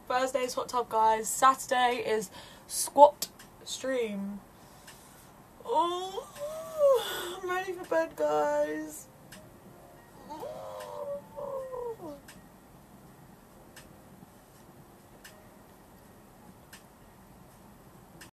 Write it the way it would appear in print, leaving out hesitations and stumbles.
Thursday's hot tub, guys. Saturday is squat stream. Oh, I'm ready for bed, guys.